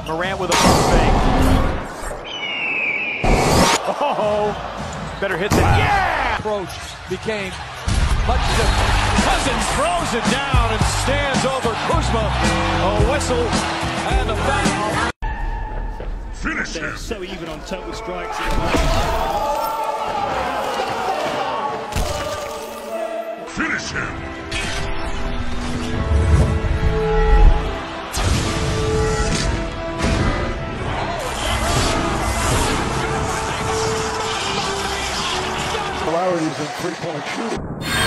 Morant with a pump fake. Oh, better hit than Approach became much different. Cousins throws it down and stands over Kuzma. A whistle and a foul. Finish him. They're so even on total strikes. Finish him. Similarities in three-point shooting.